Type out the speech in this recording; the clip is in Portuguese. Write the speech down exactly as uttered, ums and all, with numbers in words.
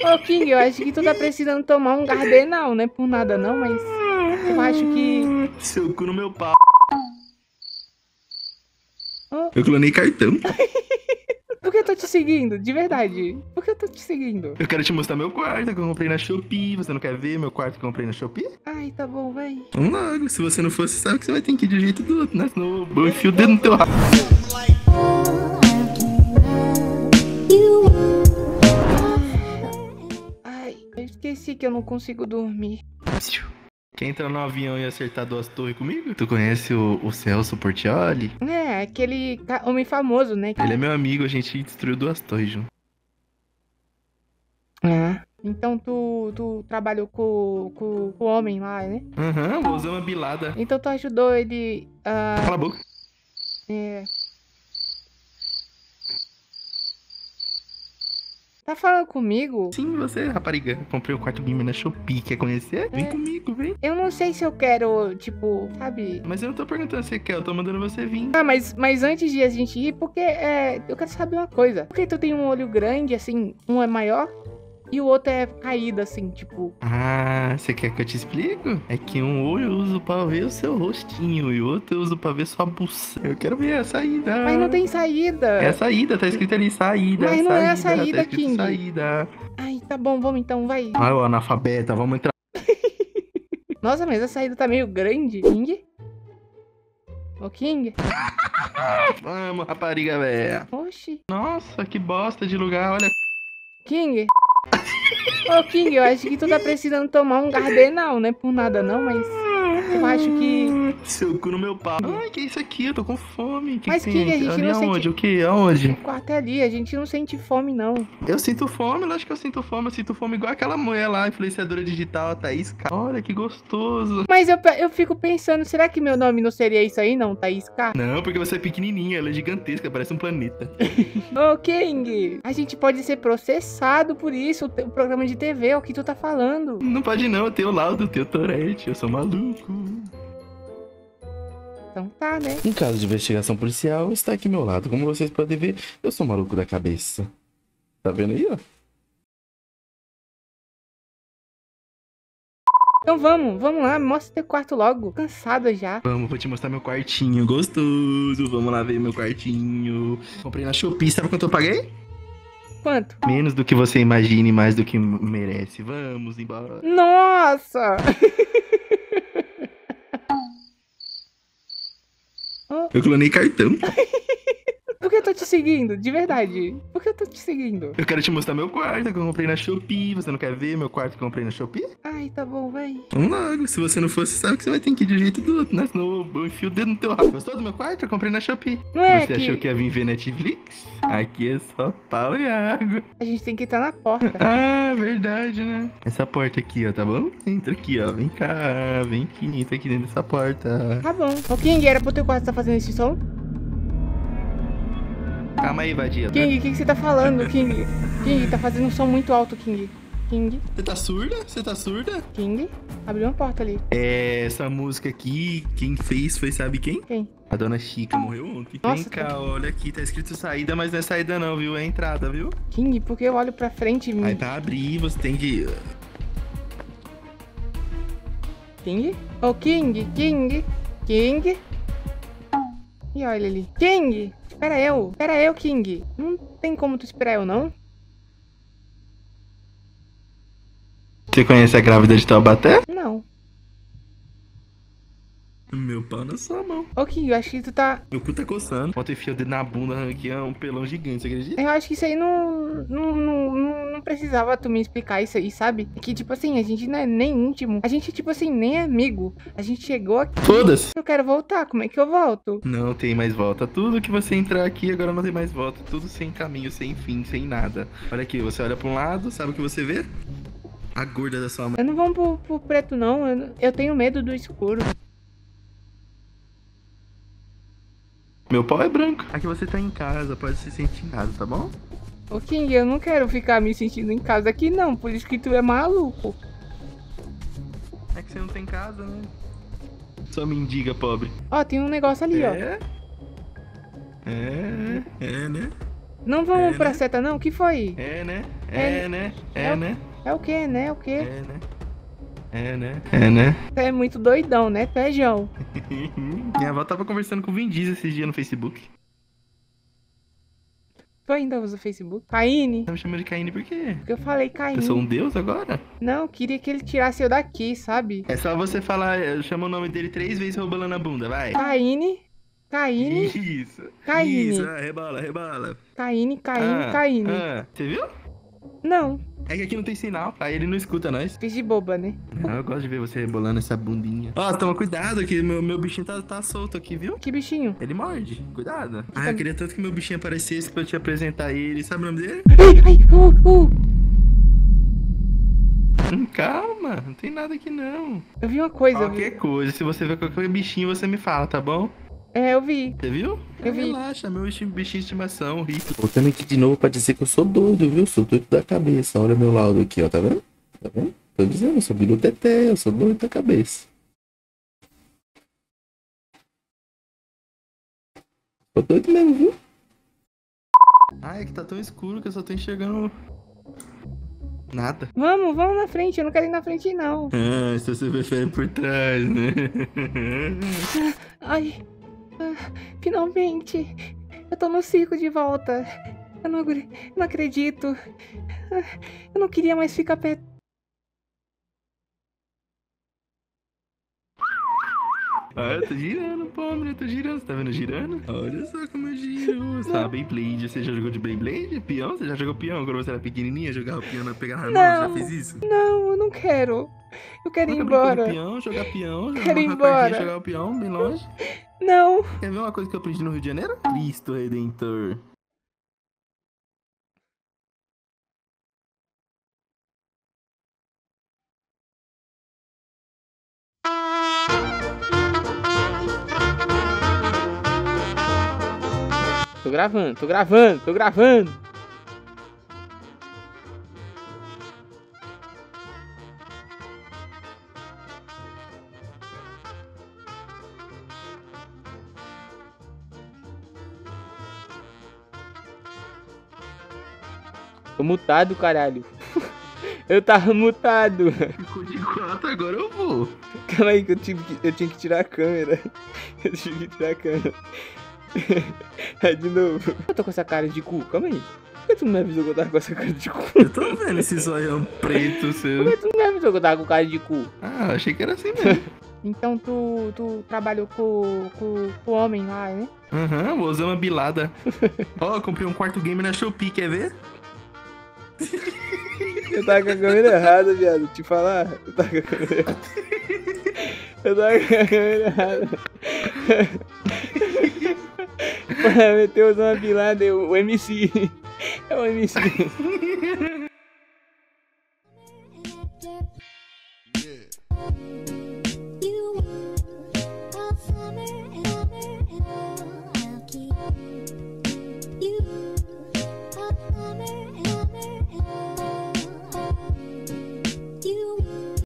Ô, King, eu acho que tu tá precisando tomar um Gardenal, né? Por nada não, mas eu acho que... Seu cu no meu pau. Oh. Eu clonei cartão. Por que eu tô te seguindo? De verdade. Por que eu tô te seguindo? Eu quero te mostrar meu quarto que eu comprei na Shopee. Você não quer ver meu quarto que eu comprei na Shopee? Ai, tá bom, vai. Vamos logo. Se você não for, você sabe que você vai ter que ir de um jeito do outro, né? Senão eu enfio o dedo no teu rabo. Ai, eu esqueci que eu não consigo dormir. Quer entrar no avião e acertar duas torres comigo? Tu conhece o, o Celso Portiolli? É, aquele ca- homem famoso, né? Ele é meu amigo, a gente destruiu duas torres junto. Ah. Então tu, tu trabalhou com, com, com o homem lá, né? Aham, vou usar uma bilada. Então tu ajudou ele a... Cala a boca. É... Tá falando comigo? Sim, você, rapariga. Eu comprei o quarto gamer na Shopee. Quer conhecer? Vem É. comigo, vem. Eu não sei se eu quero, tipo, sabe? Mas eu não tô perguntando se você quer, eu tô mandando você vir. Ah, mas, mas antes de a gente ir, porque é, eu quero saber uma coisa. Por que tu tem um olho grande, assim, um é maior e o outro é caído, assim, tipo... Ah, você quer que eu te explique? É que um olho eu uso pra ver o seu rostinho e o outro eu uso pra ver sua buça. Eu quero ver a saída. Mas não tem saída. É a saída, tá escrito ali, saída. Mas não saída, é a saída, tá escrito King. saída. Ai, tá bom, vamos então, vai. Ah, o analfabeta, vamos entrar. Nossa, mas a saída tá meio grande. King? Ô, King? Vamos, rapariga, velho. Oxi. Nossa, que bosta de lugar, olha. King? Ô, King, eu acho que tu tá precisando tomar um Gardenal, né? Por nada não, mas eu acho que... Seu cu no meu pau. Ai, que é isso aqui? Eu tô com fome. Que Mas, que King, tem? a gente Ali não aonde? sente- O que? Aonde? O quarto é ali, a gente não sente fome, não. Eu sinto fome, lógico que eu sinto fome. Eu sinto fome igual aquela mulher lá, influenciadora digital, a Thaís. K. Olha que gostoso. Mas eu, pe- eu fico pensando, será que meu nome não seria isso aí, não, Thaís K? Não, porque você é pequenininha, ela é gigantesca, parece um planeta. Ô, King, a gente pode ser processado por isso, o, te- o programa de T V, é o que tu tá falando. Não pode não, eu tenho o laudo, eu tenho Tourette, eu sou maluco. Então tá, né? Um caso de investigação policial está aqui ao meu lado. Como vocês podem ver, eu sou maluco da cabeça. Tá vendo aí, ó? Então vamos, vamos lá, mostra teu quarto logo. Cansada já. Vamos, vou te mostrar meu quartinho gostoso. Vamos lá ver meu quartinho. Comprei na Shopee, sabe quanto eu paguei? Quanto? Menos do que você imagine, mais do que merece. Vamos embora. Nossa! Eu clonei cartão. Por que eu tô te seguindo? De verdade. Por que eu tô te seguindo? Eu quero te mostrar meu quarto que eu comprei na Shopee. Você não quer ver meu quarto que eu comprei na Shopee? Ai, tá bom, vai. Vamos logo. Se você não for, você sabe que você vai ter que ir de um jeito do outro, né? Senão eu enfio o dedo no teu rabo. Gostou do meu quarto? Eu comprei na Shopee. Não é Você que achou que ia vir ver Netflix? Aqui é só pau e água. a gente tem que entrar na porta. Ah, verdade, né? Essa porta aqui, ó, tá bom? Entra aqui, ó. Vem cá, vem aqui, entra aqui dentro dessa porta. Tá bom. Ô, King, era pro teu quarto tá fazendo esse som? Calma aí, vadia. King, o que, que você tá falando, King? King, tá fazendo um som muito alto, King. King, Você tá surda? Você tá surda? King. Abriu uma porta ali. É, essa música aqui, quem fez foi, sabe quem? Quem? A dona Chica morreu ontem. Nossa, Vem cá, tá- olha aqui, tá escrito saída, mas não é saída não, viu? É entrada, viu? King, porque eu olho pra frente e me... Aí pra abrir, você tem que... King? Ô, King, King, King. E olha ali. King, espera eu. Espera eu, King. Não tem como tu esperar eu, não? Você conhece a grávida de Taubaté? Não. Meu pau na sua mão. Ô, King, eu acho que tu tá... Meu cu tá coçando. Bota enfia o dedo na bunda, aqui é um pelão gigante, você acredita? Eu acho que isso aí não, não, não, não, não precisava tu me explicar isso aí, sabe? Que, tipo assim, a gente não é nem íntimo. A gente, tipo assim, nem é amigo. A gente chegou aqui. Foda-se. Eu quero voltar. Como é que eu volto? Não tem mais volta. Tudo que você entrar aqui agora não tem mais volta. Tudo sem caminho, sem fim, sem nada. Olha aqui, você olha pra um lado, sabe o que você vê? A gorda da sua mãe. Eu não vou pro, pro preto, não. Eu, eu tenho medo do escuro. Meu pau é branco. Aqui você tá em casa, pode se sentir em casa, tá bom? Ô, King, eu não quero ficar me sentindo em casa aqui, não. Por isso que tu é maluco. É que você não tem casa, né? Só mendiga, pobre. Ó, tem um negócio ali, ó. É? É, é, né? Não vamos É, pra né? seta, não? O que foi? É, né? É, né? É, é o- né? É o quê, né? É o quê? É, né? É, né? É, né? Tu é muito doidão, né, Pejão? Minha avó tava conversando com o Vin Diesel esses dias no Facebook. Tu ainda usa o Facebook? Caine? Tá me chamando de Caine por quê? Porque eu falei Eu sou um Caine. deus agora? Não, queria que ele tirasse eu daqui, sabe? É só você falar, eh, chama o nome dele três vezes roubando na bunda, vai. Caine. Caine. Isso. Caine. Isso, ah, rebola, rebola. Caine, Caine, Ah, Caine. ah, você viu? Não, É que aqui não tem sinal, aí ele não escuta nós. fiz de boba, né? Não, eu gosto de ver você rebolando essa bundinha. Ó, toma cuidado que meu, meu bichinho tá, tá solto aqui, viu? Que bichinho? Ele morde, cuidado. Ah, eu queria tanto que meu bichinho aparecesse pra eu te apresentar ele. Sabe o nome dele? Ai, ai, uh, uh. Hum, calma, não tem nada aqui não. Eu vi uma coisa. eu vi- Qualquer coisa, se você ver qualquer bichinho, você me fala, tá bom? É, eu vi. Você viu? Eu vi. Relaxa, meu bichinho bichinho de estimação, rico. Voltando aqui de novo pra dizer que eu sou doido, viu? Sou doido da cabeça. Olha meu laudo aqui, ó. Tá vendo? Tá vendo? Tô dizendo, eu sou biruteté, eu sou doido da cabeça. Tô doido mesmo, viu? Ai, é que tá tão escuro que eu só tô enxergando nada. Vamos, vamos na frente. Eu não quero ir na frente, não. Ah, se você prefere por trás, né? Ai, ah, finalmente. Eu tô no circo de volta. Eu não, agre- não acredito. Ah, eu não queria mais ficar perto. Ah, eu tô girando, pô, eu tô girando. Você tá vendo girando? Olha só como eu giro. Você tá Beyblade. Você já jogou de Beyblade? Peão? Você já jogou peão quando você era pequenininha? Jogava peão na pegar na mão? Já Não. fez isso? Não, eu não quero. Eu quero ir Nunca brincou de embora. peão, jogar peão, jogar Quero ir uma racardinha, embora. jogar o peão bem longe. Não. Quer ver uma coisa que eu aprendi no Rio de Janeiro? Cristo Redentor. Tô gravando, tô gravando, tô gravando. Tô mutado, caralho. Eu tava mutado. Ficou de quatro, agora eu vou. Calma aí que eu, tive que eu tinha que tirar a câmera. Eu tive que tirar a câmera. Aí de novo. Eu tô com essa cara de cu, calma aí. Por que tu não me avisou que eu tava com essa cara de cu? Eu tô vendo esse zoião preto Por seu. que tu não me avisou que eu tava com cara de cu? Ah, achei que era assim mesmo. Então tu, tu trabalhou com, com, com o homem lá, né? Aham, uhum, Osama Bilada. Ó, comprei um quarto game na Shopee, quer ver? Eu tava com a câmera errada, viado. Te falar, eu tava com a câmera errada. Eu tava com a câmera errada. Pô, meteu uma pilada, o M C. É o M C.